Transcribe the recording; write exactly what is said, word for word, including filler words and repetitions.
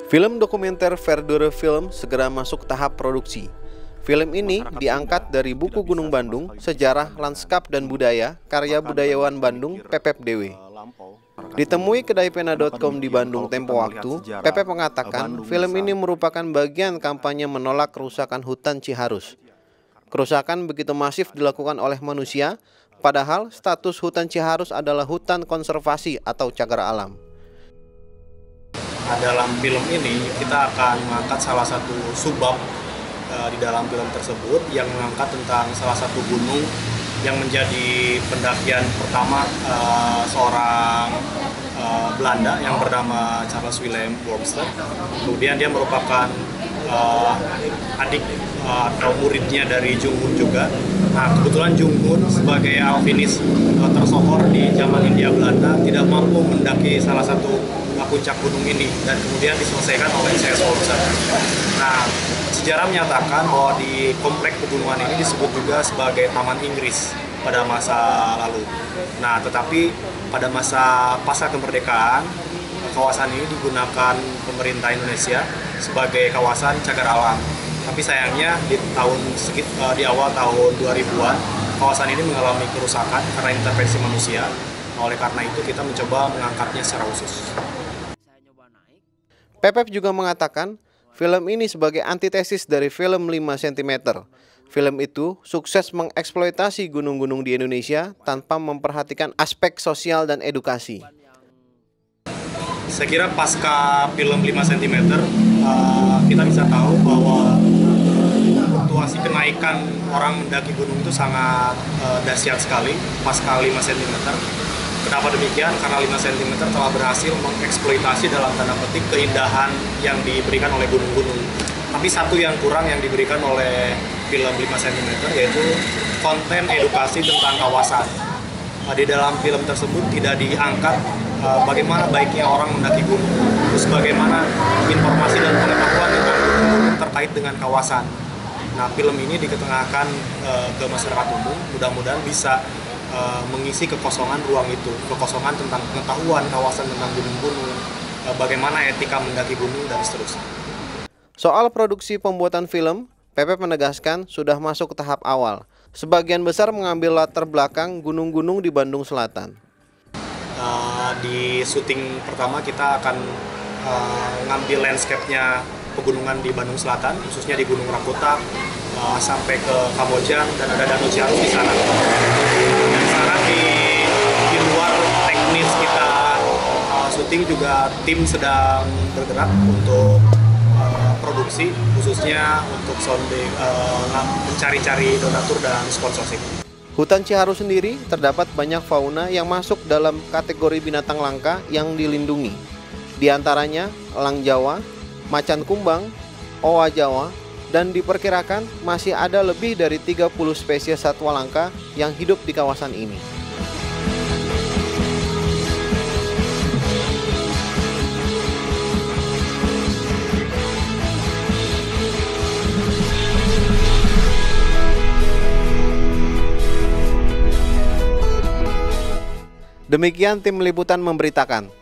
Film dokumenter Verdure Film segera masuk tahap produksi. Film ini diangkat dari buku Gunung Bandung, Sejarah, Lanskap, dan Budaya, karya budayawan Bandung, Pepep Dewe. Ditemui kedai pena titik com di Bandung tempo waktu, Pepep mengatakan film ini merupakan bagian kampanye menolak kerusakan hutan Ciharus. Kerusakan begitu masif dilakukan oleh manusia, padahal status hutan Ciharus adalah hutan konservasi atau cagar alam. Nah, dalam film ini kita akan mengangkat salah satu subbab uh, di dalam film tersebut yang mengangkat tentang salah satu gunung yang menjadi pendakian pertama uh, seorang uh, Belanda yang bernama Charles Willem Wormster. Kemudian dia merupakan uh, adik uh, atau muridnya dari Jung Hoon juga. Nah, kebetulan Jung Hoon sebagai alpinis uh, tersohor di zaman Hindia Belanda tidak mampu mendaki salah satu puncak gunung ini dan kemudian diselesaikan oleh C S Wormser. Nah, sejarah menyatakan bahwa di komplek pegunungan ini disebut juga sebagai Taman Inggris pada masa lalu. Nah, tetapi pada masa pasca kemerdekaan, kawasan ini digunakan pemerintah Indonesia sebagai kawasan cagar alam. Tapi sayangnya di tahun di awal tahun dua ribuan, kawasan ini mengalami kerusakan karena intervensi manusia. Oleh karena itu kita mencoba mengangkatnya secara khusus. Pepep juga mengatakan film ini sebagai antitesis dari film lima sentimeter. Film itu sukses mengeksploitasi gunung-gunung di Indonesia tanpa memperhatikan aspek sosial dan edukasi. Saya kira pasca film lima sentimeter uh, kita bisa tahu bahwa fluktuasi kenaikan orang mendaki gunung itu sangat uh, dahsyat sekali pasca lima sentimeter. Kenapa demikian? Karena lima sentimeter telah berhasil mengeksploitasi dalam tanda petik keindahan yang diberikan oleh gunung-gunung. Tapi satu yang kurang yang diberikan oleh film lima sentimeter yaitu konten edukasi tentang kawasan. Di dalam film tersebut tidak diangkat uh, bagaimana baiknya orang mendaki gunung, terus bagaimana informasi dan pengetahuan tentang gunung terkait dengan kawasan. Nah, film ini diketengahkan uh, ke masyarakat umum, mudah-mudahan bisa Uh, mengisi kekosongan ruang itu, kekosongan tentang pengetahuan kawasan tentang gunung-gunung, uh, bagaimana etika mendaki gunung, dan seterusnya. Soal produksi pembuatan film, Pepep menegaskan sudah masuk tahap awal. Sebagian besar mengambil latar belakang gunung-gunung di Bandung Selatan. Uh, di syuting pertama kita akan uh, ngambil landscape-nya pegunungan di Bandung Selatan, khususnya di Gunung Rakuta, uh, sampai ke Kamojang, dan ada Danau Ciharus di sana. Dan sekarang di, di luar teknis kita uh, syuting juga tim sedang bergerak untuk uh, produksi, khususnya untuk sounding, uh, mencari-cari donatur dan sponsorship. Hutan Ciharus sendiri terdapat banyak fauna yang masuk dalam kategori binatang langka yang dilindungi. Di antaranya elang Jawa, macan kumbang, owa Jawa, dan diperkirakan masih ada lebih dari tiga puluh spesies satwa langka yang hidup di kawasan ini. Demikian tim liputan memberitakan.